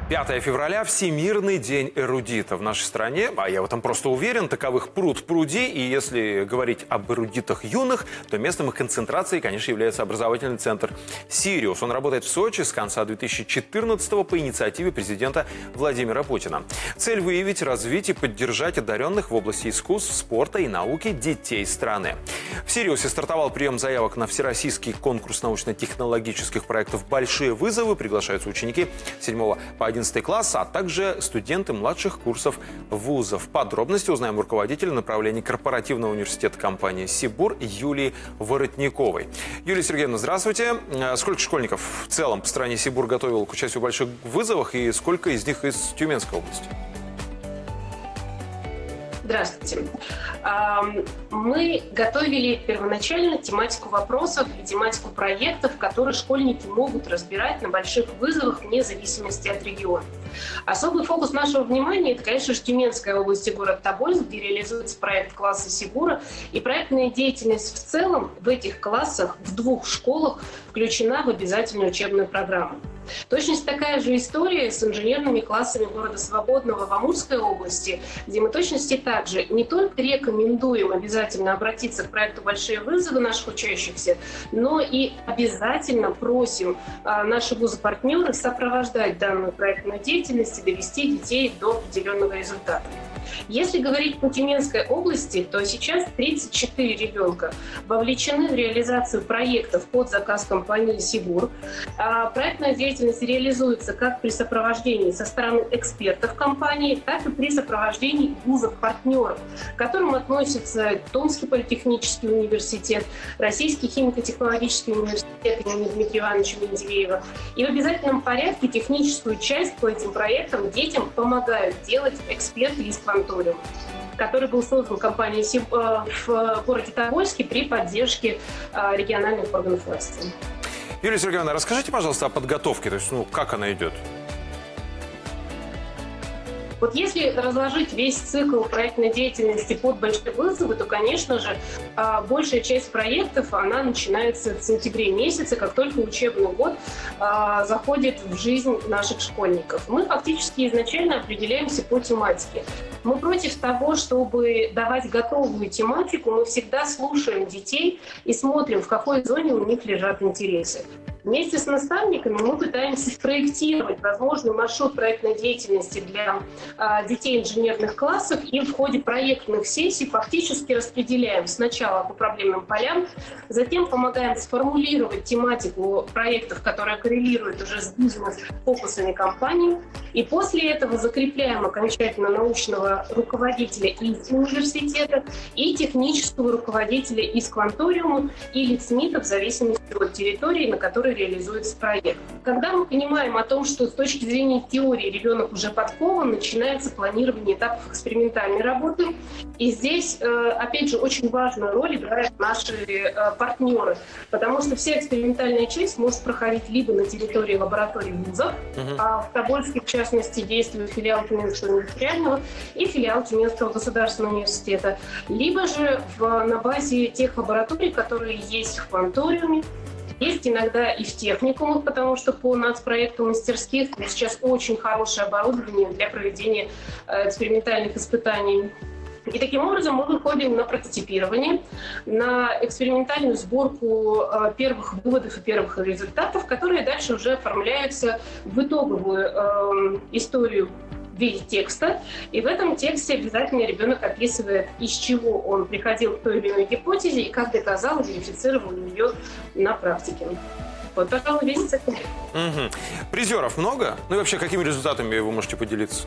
5 февраля – Всемирный день эрудита. В нашей стране, а я в этом просто уверен, таковых пруд-пруди. И если говорить об эрудитах юных, то местом их концентрации, конечно, является образовательный центр «Сириус». Он работает в Сочи с конца 2014-го по инициативе президента Владимира Путина. Цель – выявить, развить и поддержать одаренных в области искусств, спорта и науки детей страны. В «Сириусе» стартовал прием заявок на всероссийский конкурс научно-технологических проектов «Большие вызовы». Приглашаются ученики 7 по 11 класс, а также студенты младших курсов вузов. Подробности узнаем у руководителя направления корпоративного университета компании «Сибур» Юлии Воротниковой. Юлия Сергеевна, здравствуйте. Сколько школьников в целом по стране «Сибур» готовил к участию в больших вызовах и сколько из них из Тюменской области? Здравствуйте. Мы готовили первоначально тематику вопросов и тематику проектов, которые школьники могут разбирать на больших вызовах вне зависимости от региона. Особый фокус нашего внимания – это, конечно же, Тюменская область и город Тобольск, где реализуется проект класса Сибура. И проектная деятельность в целом в этих классах в 2 школах включена в обязательную учебную программу. Точность такая же история с инженерными классами города Свободного в Амурской области, где мы точности также не только рекомендуем обязательно обратиться к проекту «Большие вызовы» наших учащихся, но и обязательно просим наши вузы-партнеры сопровождать данную проектную деятельность и довести детей до определенного результата. Если говорить по Тюменской области, то сейчас 34 ребенка вовлечены в реализацию проектов под заказ компании «Сибур». Проектная деятельность реализуется как при сопровождении со стороны экспертов компании, так и при сопровождении вузов-партнеров, к которым относятся Томский политехнический университет, Российский химико-технологический университет имени Дмитрия Ивановича Менделеева. И в обязательном порядке техническую часть по этим проектам детям помогают делать эксперты из «Кванториума», который был создан компанией в городе Тобольске при поддержке региональных органов власти. Юлия Сергеевна, расскажите, пожалуйста, о подготовке, то есть, как она идет? Вот если разложить весь цикл проектной деятельности под большие вызовы, то, конечно же, большая часть проектов, она начинается в сентябре месяце, как только учебный год заходит в жизнь наших школьников. Мы фактически изначально определяемся по тематике. Мы против того, чтобы давать готовую тематику, мы всегда слушаем детей и смотрим, в какой зоне у них лежат интересы. Вместе с наставниками мы пытаемся спроектировать возможный маршрут проектной деятельности для детей инженерных классов и в ходе проектных сессий фактически распределяем сначала по проблемным полям, затем помогаем сформулировать тематику проектов, которая коррелирует уже с бизнес-фокусами компании, и после этого закрепляем окончательно научного руководителя из университета и технического руководителя из «Кванториума» или СМИТа в зависимости от территории, на которой реализуется проект. Когда мы понимаем о том, что с точки зрения теории ребенок уже подкован, начинается планирование этапов экспериментальной работы. И здесь, опять же, очень важную роль играют наши партнеры, потому что вся экспериментальная часть может проходить либо на территории лабораторий вузов, а в Тобольске, в частности, действует филиал Тюменского индустриального и филиал Тюменского государственного университета, либо же на базе тех лабораторий, которые есть в «Кванториуме». Есть иногда и в техникумах, потому что по нацпроекту мастерских сейчас очень хорошее оборудование для проведения экспериментальных испытаний. И таким образом мы выходим на прототипирование, на экспериментальную сборку первых выводов и первых результатов, которые дальше уже оформляются в итоговую историю в виде текста, и в этом тексте обязательно ребенок описывает, из чего он приходил к той или иной гипотезе и как доказал, верифицировал ее на практике. Вот, пожалуй, весь цикл. Призеров много? Ну и вообще, какими результатами вы можете поделиться?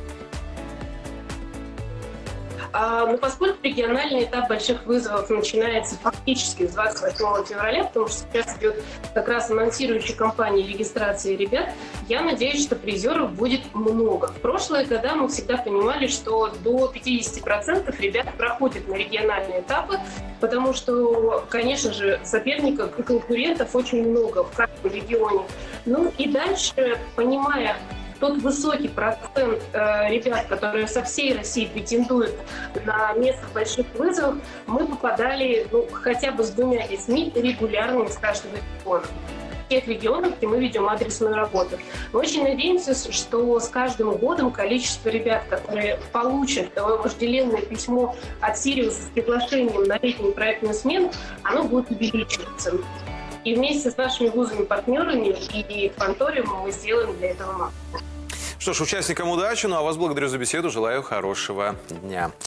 Но поскольку региональный этап больших вызовов начинается фактически с 28 февраля, потому что сейчас идет как раз анонсирующая кампания регистрации ребят, я надеюсь, что призеров будет много. В прошлые года мы всегда понимали, что до 50% ребят проходят на региональные этапы, потому что, конечно же, соперников и конкурентов очень много в каждом регионе. Ну и дальше, понимая тот высокий процент ребят, которые со всей России претендуют на место в больших вызовах, мы попадали хотя бы с 2 детьми регулярно из каждого региона. тех регионах, где мы ведем адресную работу. Мы очень надеемся, что с каждым годом количество ребят, которые получат вожделенное письмо от Сириуса с приглашением на летнюю проектную смену, оно будет увеличиваться. И вместе с нашими вузами-партнерами и конториумом мы сделаем для этого максимум. Что ж, участникам удачи, ну а вас благодарю за беседу, желаю хорошего дня.